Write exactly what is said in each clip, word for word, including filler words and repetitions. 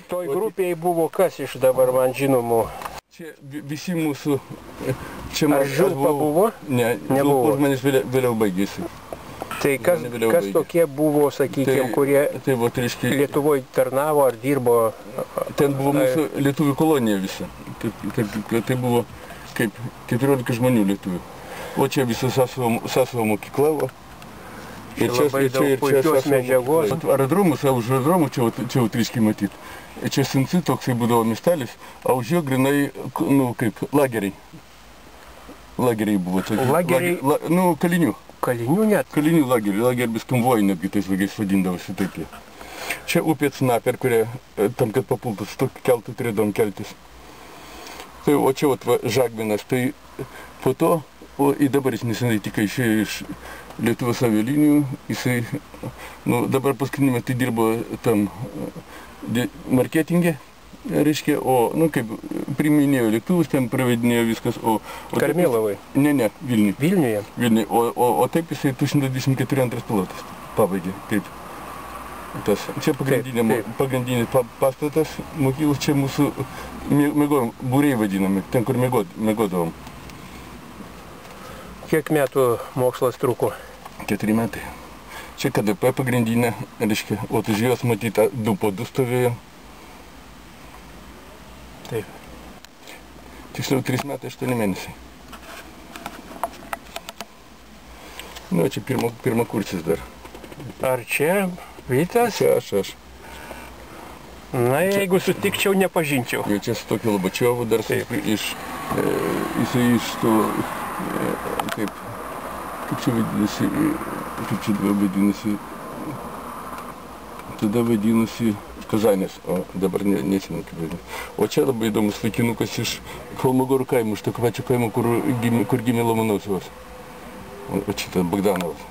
toj grupėje buvo kas iš dabar man žinomų? Čia visi mūsų... Čia Ar Žulpa buvo? Ne, nebuvo. Žulpa manęs vėliau, vėliau baigėsi. Tai kas, kas tokie buvo, sakykime, tai, kurie tai buvo, tai reiškia, Lietuvoje tarnavo ar dirbo? Ten buvo mūsų lietuvių kolonija visa. Tai, tai, tai buvo kaip keturiolika žmonių lietuvių. O čia visa Sasavo mokykla. Va. Ir čia labai daug puikios medžiagos. Aerodromus, už aerodromų čia, čia triškai matyti. Čia Sinci toksai būdavo miestelis, o už jo grinai, nu, kaip lageriai. Lageriai buvo. Čia, lageriai? La, nu, kalinių. Kalinių net? Kalinių lageriai. Lagerbis konvojai netgi tais laikais vadindavosi taip jie. Čia upė Cnaper, kurie tam, kad papultas, tokį keltų turėdavom keltis. Tai, o čia vat, va, Žagminas. Tai po to, o į dabar jis nesenai tik išėjo iš Lietuvos avialinijų, jisai, nu, dabar paskutinį metą dirbo tam marketingė, reiškia, o, nu, kaip priminėjo lėktuvus, ten pravedinėjo viskas, o... o Karmėlavai? Ne, ne, Vilniuje. Vilniuje? Vilniuje, o, o, o taip jisai du šimtai dvidešimt keturi antras pilotas pabaigė, kaip tas. Čia pagrindinė, taip, taip. Pagrindinis pastatas, mokyklos, čia mūsų mėgojom, būriai vadinami, ten, kur mėgodavom. Kiek metų mokslas truko? Keturi metai. Čia K D P pagrindinė, reiškia, o už jos matyti du po du stovėjo. Taip. Tiksliau, trys metai, aštuoni mėnesiai. Nu, čia pirma, pirma kursis dar. Ar čia Vytas? Čia aš, aš. Na, jeigu sutikčiau, nepažinčiau. Jau čia su tokiu Lobačiovu dar su, iš, e, jisai iš to, e, kaip, kaip čia vadinasi, kaip čia vadinasi, tada vadinasi Kazanės, o dabar ne, neatsimenu kaip vadinasi. O čia labai įdomus vaikinukas iš Holmogorų kaimų, iš tokio pačio kaimo, kur gimė, kur gimė Lomonosovas. O, o čia ten Bogdanovas.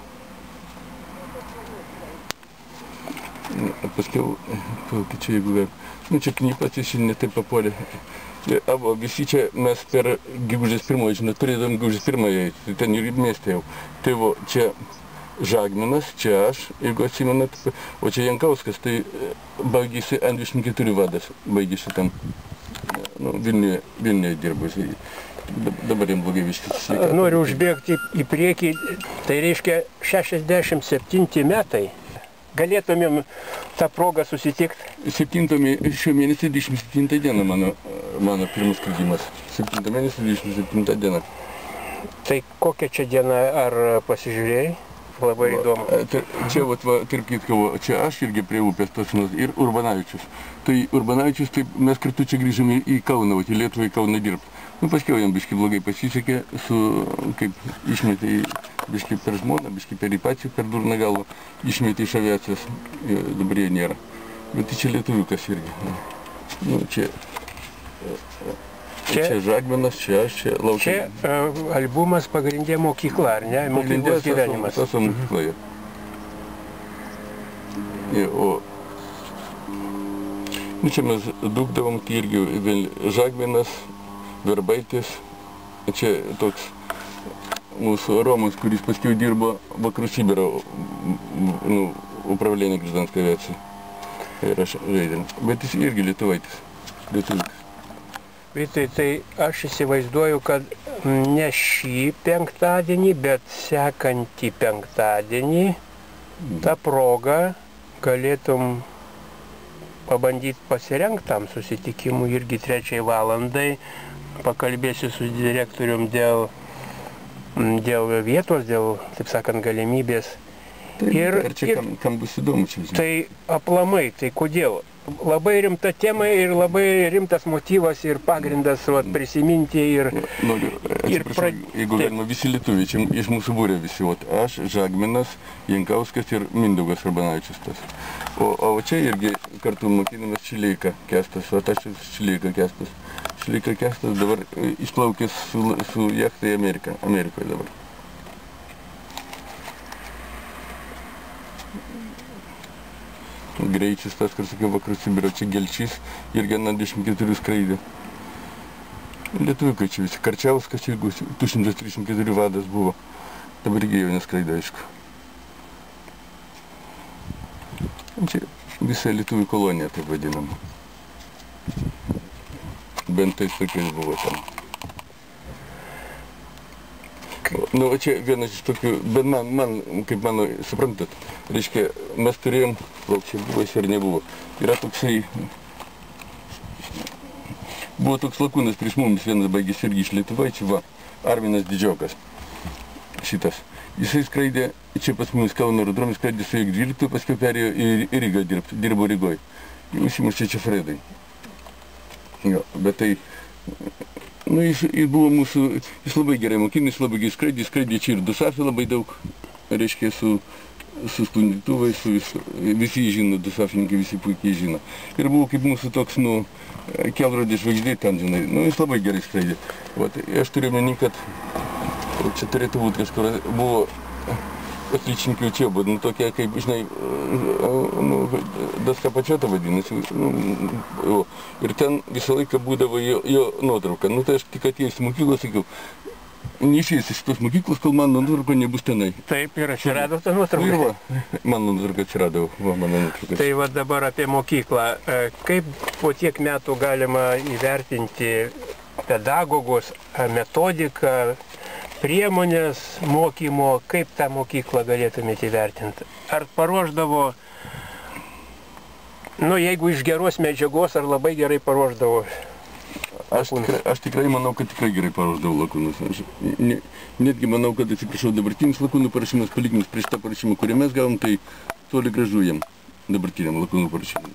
Paskiau, čia jeigu vėl, nu čia knypas, jis ne taip papolė. Abo, visi čia mes per gegužės pirmąją, žinot, turėdam gegužės pirmąją, ten ir mieste jau. Tai va, čia Žagminas, čia aš, jeigu atsimenat, o čia Jankauskas, tai baigėsi N dvidešimt keturi vadas, baigėsi ten, nu, Vilniuje, Vilniuje dirbo, jisai. Dabar jam blogai viskas. Noriu užbėgti į priekį, tai reiškia šešiasdešimt septinti metai. Galėtumėm tą progą susitikti? Šio mėnesio dvidešimt septintą dieną mano, mano pirmas skridimas. septintą mėnesio dvidešimt septintą dieną. Tai kokia čia diena, ar pasižiūrėjai? Labai įdomu. Čia, vat, va, tarp kitko, čia aš irgi prie upės tos ir Urbanavičius. Tai Urbanavičius, taip, mes kartu čia grįžome į Kauną, vat, į Lietuvą į Kauną dirbti. Nu, paskiau jam biškai blogai pasisekė, su, kaip išmetė biškai per žmoną, biškai per įpačių, per durną galvą, išmetė iš aviacijos, dabar jie nėra. Bet tai čia lietuviukas irgi. Nu, čia, čia, čia Žagminas, čia aš, čia Laukia. Čia uh, albumas pagrindė mokykla, ar ne? Mokyklos gyvenimas. Sasavo mokykla, ja. Ja, o... Nu, čia mes dūkdavom, tai irgi Žagminas, Verbaitis, čia toks mūsų Romas, kuris paskiau dirbo Vakarų Sibiro, nu, upravlėnė gражdanskoj aviacijai. Ir aš žaidėm. Bet jis irgi lietuvaitis, lietuvikas. Vytai, tai aš įsivaizduoju, kad ne šį penktadienį, bet sekantį penktadienį tą progą galėtum pabandyti pasirengti tam susitikimui irgi trečiai valandai. Pakalbėsiu su direktorium dėl, dėl vietos, dėl, taip sakant, galimybės. Tai, ir, ir čia kam, kam bus įdomu čia, žinai. Tai aplamai, tai kodėl? Labai rimta tema ir labai rimtas motyvas ir pagrindas vat, prisiminti ir... Noriu, atsiprašau, pra... jeigu galima, visi lietuviai, čia iš mūsų būrė visi, vat, aš, Žagminas, Jankauskas ir Mindaugas Urbanavičius tas. O, o čia irgi kartu mokinamas Čileika Kestas, o aš Čileika Kestas. Čileika Kestas dabar išplaukęs su, su jachtai į Ameriką, Amerikoje dabar. Greičius tas, kur sakiau, Vakarų Sibiro, čia Gelčys irgi N dvidešimt keturi skraidė. Lietuviukai čia visi, Karčiauskas čia du šimtai trisdešimt keturi vadas buvo, dabar irgi jau neskraidė, aišku. Čia visa lietuvių kolonija, taip vadinama. bent tais laikais buvo ten. Nu, o čia vienas iš tokių, bet man, man, kaip mano, suprantat, reiškia, mes turėjom, lauk, čia buvo jis ar nebuvo, yra toksai, buvo toks lakūnas prieš mumis, vienas baigėsi irgi iš Lietuvaičių, va, Arminas Didžiokas, šitas. Jisai skraidė, čia pas mumis Kauno aerodrome, skraidė su jėg dvyliktu, paskui perėjo į, į Rygą dirbti, dirbo Rygoj. Užsimušė čia Fredai. Jo, bet tai, nu, jis, jis buvo mūsų, jis labai gerai mokinės, labai gerai skraidė, skraidė čia ir Dusafė labai daug, reiškia, su, su sklandytuvais, su vis, visi žino, Dusafininkai visi puikiai žino. Ir buvo kaip mūsų toks, nu, kelrodė žvaigždė ten, žinai, nu, jis labai gerai skraidė. Vat, aš turiu meni, kad čia turėtų būti kažkur, buvo отличники учебы, ну, tokie, kaip, žinai, nu, daska pačiota vadinasi, nu, ir ten visą laiką būdavo jo, jo nuotrauka. Nu, tai aš tik atėjus į mokyklą, sakiau, neišėjus iš tos mokyklos, kol mano nuotrauka nebus tenai. Taip, ir atsirado ta nuotrauka. Ir va, mano nuotrauka atsirado, va, mano nuotrauka. Tai va dabar apie mokyklą. Kaip po tiek metų galima įvertinti pedagogus, metodiką, priemonės mokymo, kaip tą mokyklą galėtumėte įvertinti? Ar paruošdavo, nu, jeigu iš geros medžiagos, ar labai gerai paruošdavo? Aš tikrai, aš tikrai manau, kad tikrai gerai paruošdavo lakūnus. Aš ne, netgi manau, kad atsiprašau, dabartinis lakūnų parašymas palyginus prieš tą parašymą, kurį mes gavom, tai toli gražu jam, dabartiniam lakūnų parašymui.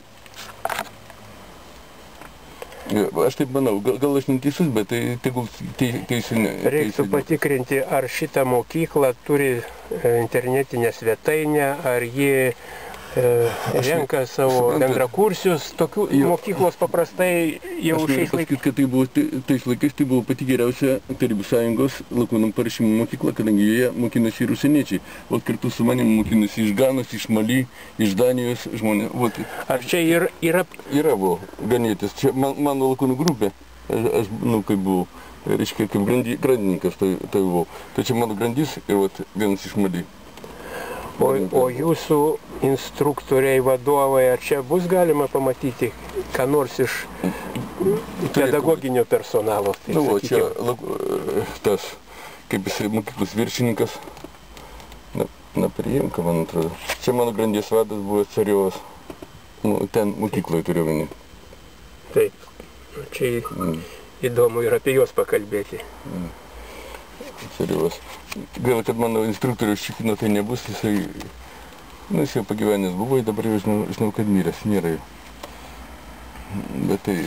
Aš taip manau, gal, gal aš neteisus, bet tai tegul teisinė. Reiktų patikrinti, ar šitą mokyklą turi internetinę svetainę, ar ji e, renka savo bendrakursius. Tokių jo. Mokyklos paprastai jau šiais laikais. Kad tai buvo, tais laikais tai buvo pati geriausia Tarybų Sąjungos lakūnų parašymų mokykla, kadangi joje mokinosi ir užsieniečiai. Vat kartu su manim mokinosi iš Ganos, iš Mali, iš Danijos žmonės. Vat. Ar čia ir, yra? Yra buvo ganėtis. Čia man, mano lakūnų grupė, aš, aš nu, kaip buvau, reiškia, kaip grandi, grandininkas tai, tai buvau. Tai čia mano grandis ir vat, vienas iš Mali. O, o jūsų instruktoriai, vadovai, ar čia bus galima pamatyti, ką nors iš pedagoginio personalo? Tai nu, o čia tas, kaip jisai mokyklos viršininkas, na, na priimka, man atrodo. Čia mano grandies vadas buvo Cariovas, nu, ten mokykloje turiu vienį. Taip, čia mm. įdomu ir apie juos pakalbėti. Mm. Cariovas. Gaila, kad mano instruktorius Čikino tai nebus, jisai, nu, jis jau pagyvenęs buvo, dabar jau žinau, žinau kad miręs, nėra jau. Bet tai...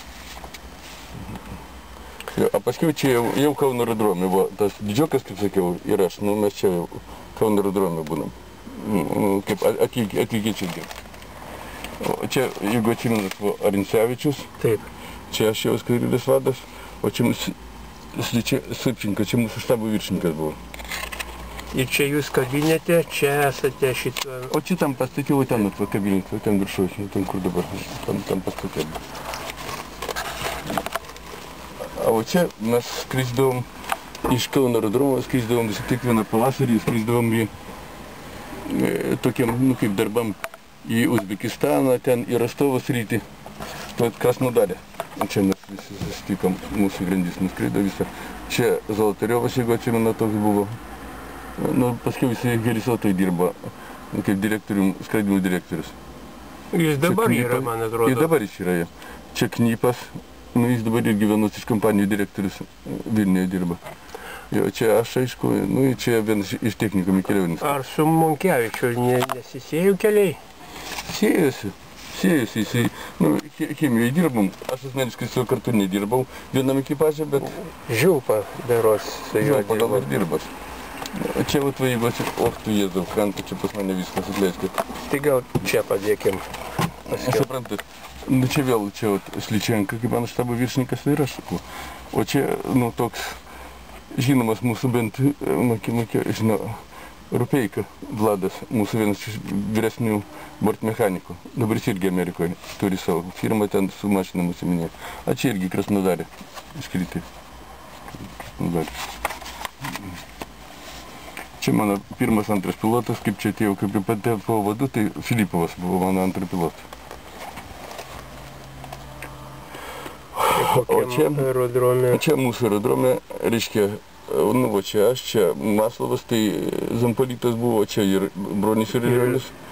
O paskiau čia jau, jau Kauno aerodrome buvo, tas Didžiokas, kaip sakiau, ir aš, nu, mes čia jau Kauno aerodrome būnam, nu, kaip atvykiečiai dirba. O čia, jeigu atsimenat, buvo Arincevičius, taip. Čia aš jau skrydės vadas, o čia mūsų Supčinka, čia mūsų štabo viršininkas buvo. Ir čia jūs kabinete, čia esate šito... O čia tam pastatė, o ten atva kabinete, o ten viršuoju, ten kur dabar, tam, tam pastatė. O čia mes skrisdavom iš Kauno aerodromo, skrisdavom vis tik vieną pavasarį, skrisdavom į e, tokiam, nu kaip darbam, į Uzbekistaną, ten į Rostovo sritį, to Krasnodarė. Čia mes visi susitikom, mūsų grandis nuskrido visą. Čia Zolotariovas, jeigu atsimena, toks buvo. Nu, paskiau jisai Herisotai dirba, kaip direktorium, skraidimų direktorius. Jis dabar Knypa, yra, man atrodo. Ir dabar jis yra. Čia Knypas, nu, jis dabar irgi vienas iš kompanijų direktorius Vilniuje dirba. Jo, čia aš, aišku, nu, čia vienas iš technikų Mikelionis. Ar su Monkevičiu nesisėjų keliai? Sėjosi. Sėjusi, jisai, nu, chemijoje dirbom, aš asmeniškai su kartu nedirbau, vienam ekipaže, bet... Žiūpa, beros, su juo dirbo. Gal ir dirbas. Čia, vat, va, jeigu aš, och, tu Jėzau, krantą, čia pas mane viskas atleiskit. Tai gal čia padėkim. Suprantat, nu, čia vėl, čia, vat, Sličenka, kaip mano štabo viršininkas, tai ir aš sakau. O čia, nu, toks, žinomas mūsų bent, mokė, mokė, žinau, Rupeika Vladas, mūsų vienas iš vyresnių bortmechanikų. Dabar jis irgi Amerikoje turi savo firmą, ten su mašinom užsiminėjo. A čia irgi Krasnodarė iškritė. Čia mano pirmas, antras pilotas, kaip čia atėjau, kaip pateko vadu, tai Filipovas buvo mano antras pilotas. O čia, aerodrome. čia mūsų aerodrome, reiškia, nu, va čia aš, čia Maslovas, tai Zampolitas buvo, čia ir Bronis ir Realius.